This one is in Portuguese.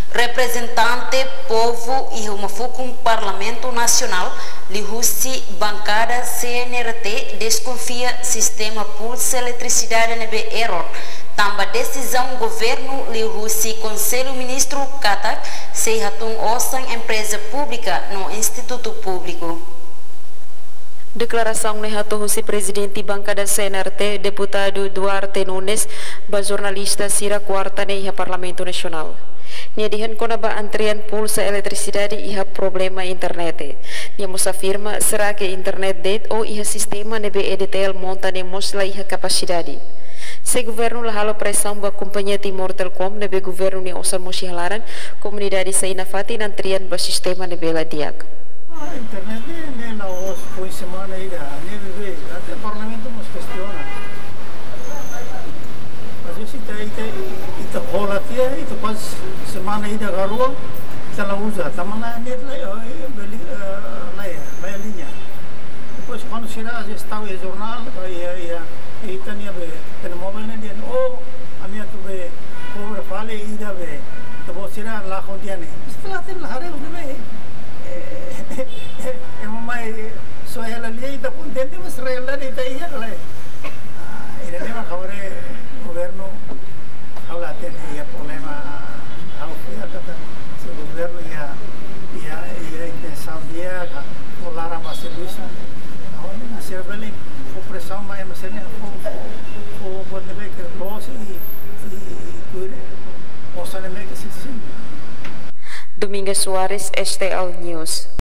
Representante povo e uma fucum Parlamento Nacional, Lihusi bancada CNRT desconfia sistema pulsa eletricidade nebe error. Tamba decisão governo Lihusi Conselho Ministro Katak se hatung osang empresa pública no Instituto Público. Declaração Nehato-Husi Presidente Bancada CNRT, Deputado Duarte Nunes, ba jornalista Sira Quarta Neha Parlamento Nacional. Niadihan kona ba antrian pulsa eletricidade iha problema internet. Niamos afirma será que internet det ou iha sistema nebe EDTL monta nemos la iha capacidade. Se governo lahalo pressão ba companhia Timor Telkom nebe governo ni osan mosihalaran comunidade saina fati nantrian ba sistema nebe la diak. Internet ne la os foi semana ida ne bebe até parlamento nos questiona. Mas esse ita rola tia ita pas semana ida garua ita la usa tamana net la linha. Depois quando será já está o jornal ita ne be ten mobile ne dia oh a minha tu be pobre fale ida be depois será lá contiane. Está tem la hare be mamãe só ela ali está contente mas ela ali está aí ela ele nem vai acabar governo agora tem problema ao final se o governo ia a intenção dia colar a mais serviço agora na servele o pressão vai mas ele o pode ver que loss e possa nem que se sim. Domingas Soares, STL News.